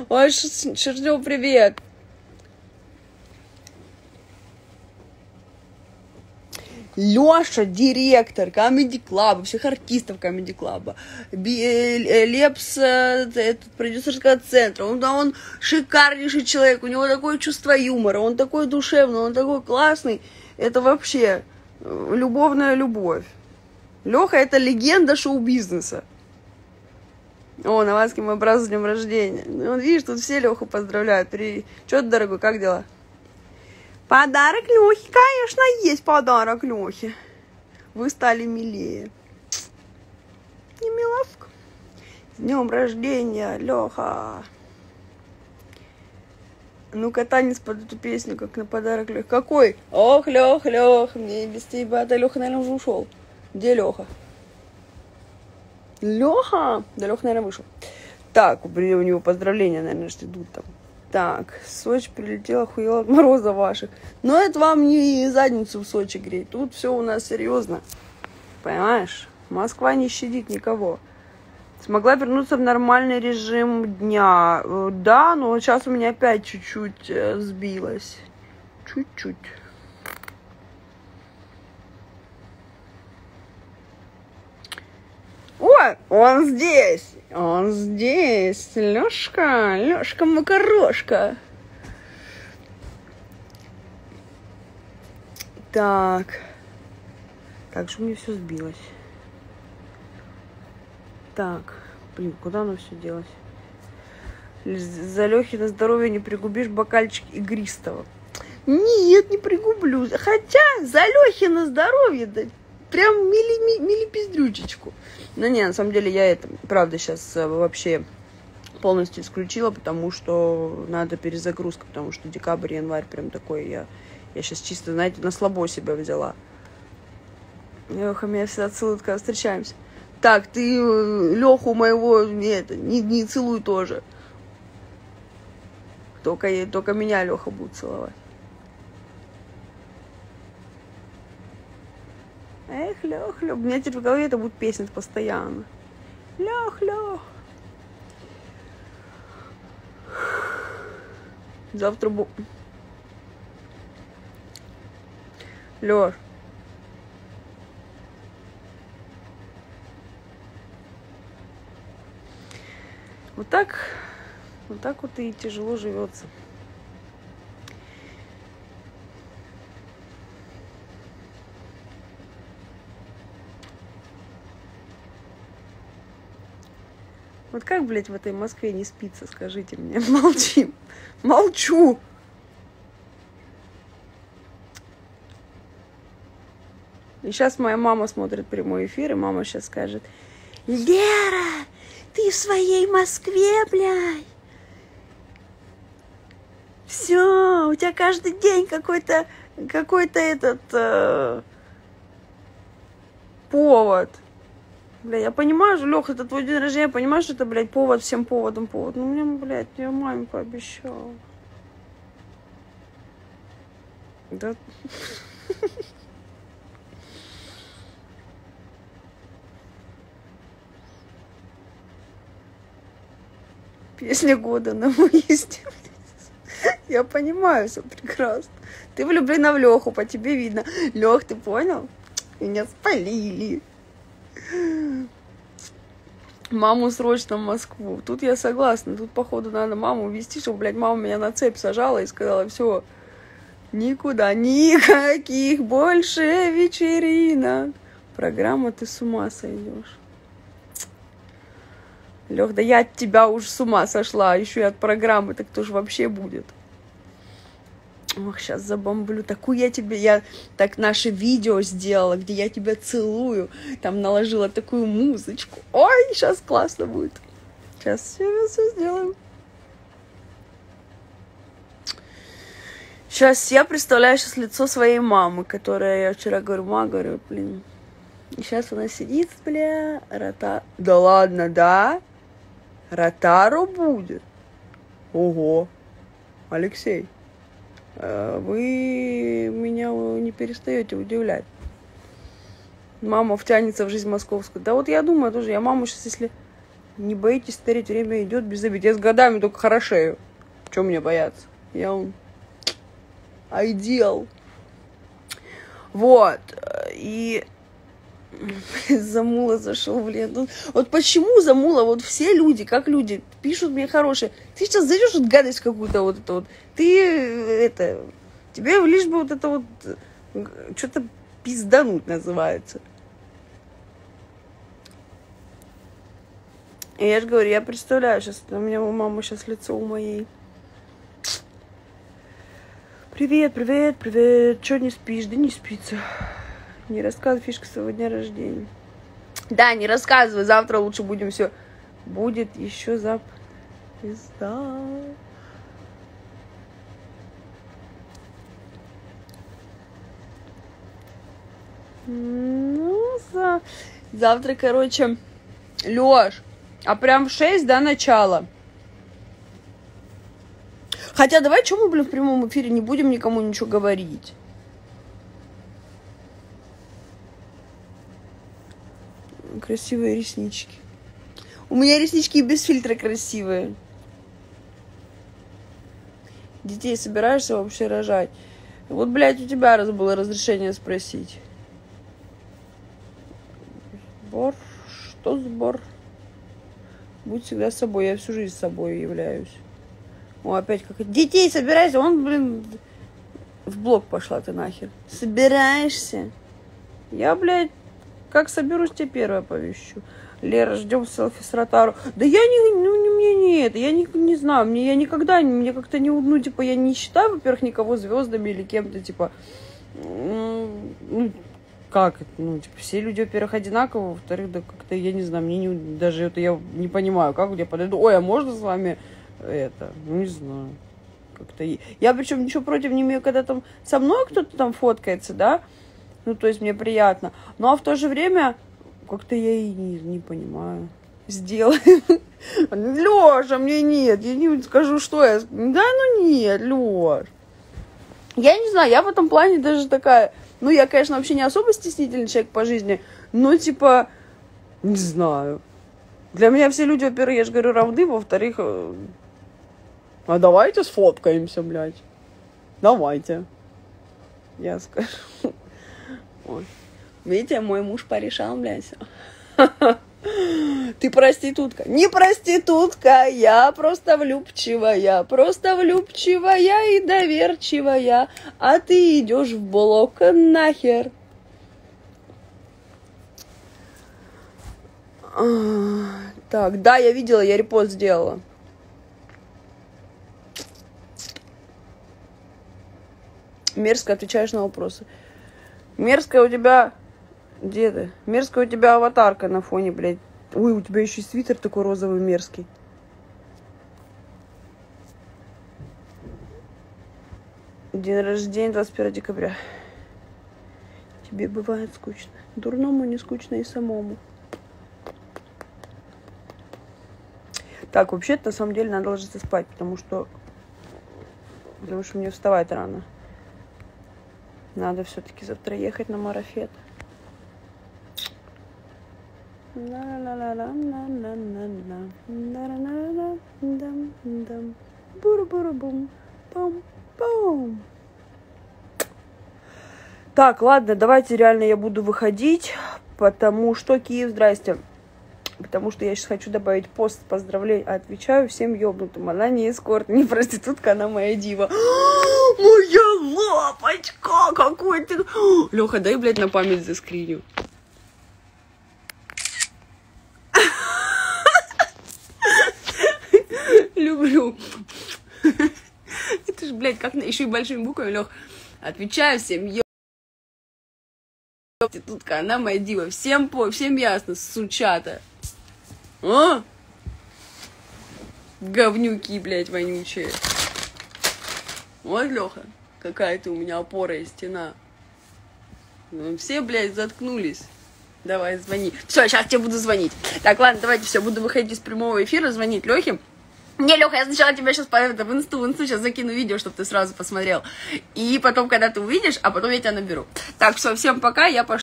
Ой, Шерстёв, привет. Лёша, директор Comedy Club, всех артистов Comedy Club. Лепс, этот, продюсерского центра. Он шикарнейший человек, у него такое чувство юмора, он такой душевный, он такой классный. Это вообще любовная любовь. Лёха — это легенда шоу-бизнеса. О, Навадский, мой брат, с днем рождения. Ну, видишь, тут все Лёху поздравляют. Чё ты, дорогой, как дела? Подарок Лёхе, конечно, есть подарок Лёхе. Вы стали милее. Не миловка. С днем рождения, Лёха. Ну-ка, танец под эту песню, как на подарок Лёхе. Какой? Ох, Лёх, мне без тебя. Да Лёха, наверное, уже ушел. Где Лёха? Лёха? Да Лёха, наверное, вышел. Так, у него поздравления, наверное, ждут там. Так, Сочи прилетела, охуела от мороза ваших. Но это вам не задницу в Сочи греть. Тут все у нас серьезно. Понимаешь? Москва не щадит никого. Смогла вернуться в нормальный режим дня. Да, но сейчас у меня опять чуть-чуть сбилось. Чуть-чуть. О, он здесь. Он здесь. Лёшка, Лёшка Макарошка. Так. Так же у меня все сбилось. Так. Блин, куда оно все делось? За Лёхи на здоровье не пригубишь бокальчик игристого. Нет, не пригублю. Хотя за Лёхи на здоровье, да, прям мили-пиздрючечку. Но не, на самом деле я это, правда, сейчас вообще полностью исключила, потому что надо перезагрузка, потому что декабрь, январь прям такой, я сейчас чисто, знаете, на слабо себя взяла. Лёха меня всегда целует, когда встречаемся. Так, ты Лёху моего не целуй тоже. Только меня Лёха будет целовать. Эх, Лёх, у меня теперь в голове это будет песня постоянно. Лёх. Завтра Лёш. Вот так вот и тяжело живется. Вот как, блядь, в этой Москве не спится, скажите мне. Молчим. Молчу. И сейчас моя мама смотрит прямой эфир, и мама сейчас скажет: Лера, ты в своей Москве, блядь. Все, у тебя каждый день какой-то этот повод. Бля, я понимаю, что, Лёх, это твой день рождения, я понимаю, что это, блядь, повод, всем поводом повод. Ну, мне, блядь, я маме пообещала. Да. Песня года на выезде. Я понимаю, все прекрасно. Ты влюблена в Лёху, по тебе видно. Лёх, ты понял? Меня спалили. Маму срочно в Москву. Тут я согласна. Тут, походу, надо маму увезти, чтобы, блядь, мама меня на цепь сажала и сказала: все, никуда, никаких больше вечеринок. Программа, ты с ума сойдешь. Лёх, да я от тебя уже с ума сошла, еще и от программы, так кто же вообще будет? Ох, сейчас забомблю. Я так наше видео сделала, где я тебя целую. Там наложила такую музычку. Ой, сейчас классно будет. Сейчас все сделаем. Сейчас я представляю лицо своей мамы, которая, я вчера говорю, говорю, блин. И сейчас она сидит, бля, Да ладно, да? Ротару будет? Ого. Алексей. Вы меня не перестаете удивлять. Мама втянется в жизнь московскую. Да вот я думаю тоже, я маму сейчас, если Не боитесь стареть, время идет без обид. Я с годами только хорошею. Чего мне бояться? Я он... Айдел. Вот. И... Замула зашел в ленту. Вот почему Замула, вот все люди, как люди, пишут мне хорошие. Ты сейчас зайдешь вот гадость какую-то вот это вот. Ты это... Тебе лишь бы вот это вот... Что-то пиздануть называется. И я же говорю, я представляю сейчас, у меня у мамы сейчас лицо у моей. Привет, привет, привет. Чё не спишь? Да не спится. Не рассказывай фишку своего дня рождения. Да, не рассказывай. Завтра лучше будем все. Будет еще пизда. Ну, завтра, короче, Лёш, а прям в 6 до начала. Хотя давай, что мы, блин, в прямом эфире не будем никому ничего говорить. Красивые реснички. У меня реснички и без фильтра красивые. Детей собираешься вообще рожать? Вот, блядь, у тебя раз было разрешение спросить. Сбор? Что сбор? Будь всегда с собой. Я всю жизнь с собой являюсь. О, опять как... Детей собираешься? Он, блин, в блог пошла ты нахер. Собираешься? Я, блядь, как соберусь, тебе первая повещу. Лера, ждем селфи с Ротару. Да я мне не это, я не знаю, я никогда, мне как-то не, ну, типа, я не считаю, во-первых, никого звездами или кем-то, типа, ну, как это, ну, типа, все люди, во-первых, одинаковые, во-вторых, да как-то, я не знаю, мне не, даже это я не понимаю, как я подойду, ой, а можно с вами это, ну, не знаю, как-то, я причем ничего против не имею, когда там со мной кто-то там фоткается, да, ну, то есть мне приятно, ну, а в то же время... Как-то я и не понимаю. Сделаем. Лёша, мне нет. Я не скажу, что я... Да, ну нет, Лёш. Я не знаю, я в этом плане даже такая... Ну, я, конечно, вообще не особо стеснительный человек по жизни, но, типа, не знаю. Для меня все люди, во-первых, я же говорю, равны, во-вторых... А давайте сфоткаемся, блядь. Давайте. Я скажу. Ой. Видите, мой муж порешал, блядь. Ты проститутка. Не проститутка, я просто влюбчивая и доверчивая, а ты идешь в блок нахер. Так, да, я видела, я репост сделала. Мерзко отвечаешь на вопросы. Мерзкая у тебя... Где ты? Мерзкая у тебя аватарка на фоне, блядь. Ой, у тебя еще и свитер такой розовый мерзкий. День рождения 21 декабря. Тебе бывает скучно. Дурному не скучно и самому. Так, вообще-то, на самом деле, надо ложиться спать, потому что мне вставать рано. Надо все-таки завтра ехать на марафет. Так, ладно, давайте реально я буду выходить, потому что Киев, здрасте. Потому что я сейчас хочу добавить пост поздравлений. Отвечаю всем ёбнутым. Она не эскорт, не проститутка, она моя дива. Моя лапочка! Какой ты... Лёха, дай, блядь, на память заскриню. Люблю. Это ж, блядь, как еще и большими буквами, Лёх. Отвечаю всем ёбнутым. Проститутка, она моя дива. Всем ясно, сучата. А? Говнюки, блядь, вонючие. Вот, Лёха, какая ты у меня опора и стена. Все, блядь, заткнулись. Давай, звони. Все, сейчас тебе буду звонить. Так, ладно, давайте, все, буду выходить из прямого эфира, звонить Лёхе. Не, Лёха, я сначала тебя сейчас в инсту сейчас закину видео, чтобы ты сразу посмотрел. И потом, когда ты увидишь, а потом я тебя наберу. Так, все, всем пока, я пошла.